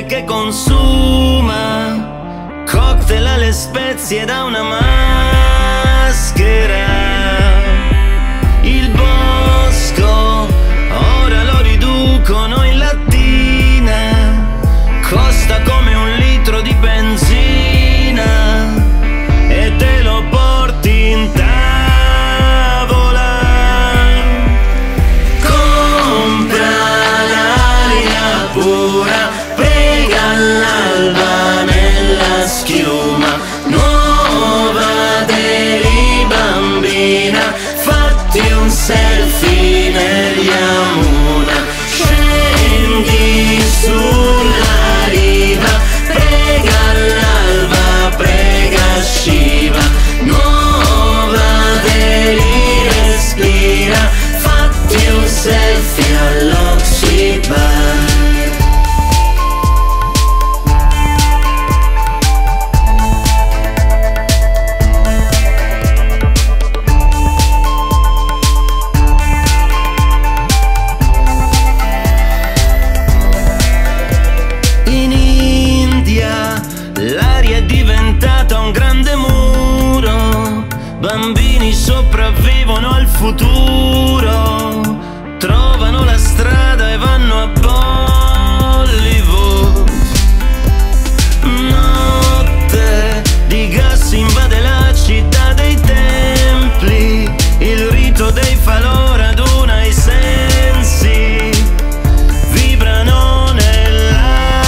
notte che consuma, cocktail alle spezie da una maschera. Il bosco ora lo riducono in lattina, costa come un litro di benzina e te lo porti in tavola. Compra l'aria pura, prega all'alba nella schiuma, nuova deli bambina, fatti un selfie nel Yamuna. Scendi sulla riva, prega all'alba, prega Shiva, nuova deli respira, fatti un selfie all'Oxy Bar. L'aria è diventata un grande muro, bambini sopravvivono al futuro, trovano la strada e vanno a Bollywood. Notte di gas invade la città dei templi, il rito dei falò raduna i sensi, vibrano nell'alba.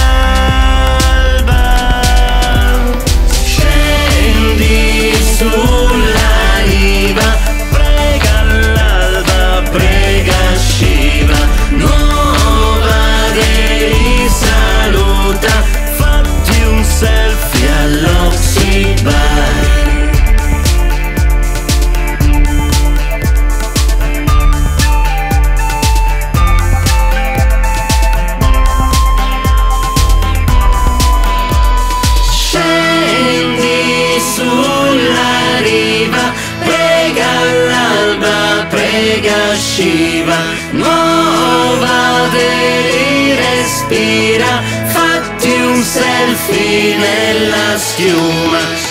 Sulla riva, prega all'alba, prega Shiva, nuova deli saluta, fatti un selfie all'Oxy Bar. Scendi sulla riva, prega all'alba, prega Shiva, nuova deli respira, fatti un selfie nella schiuma.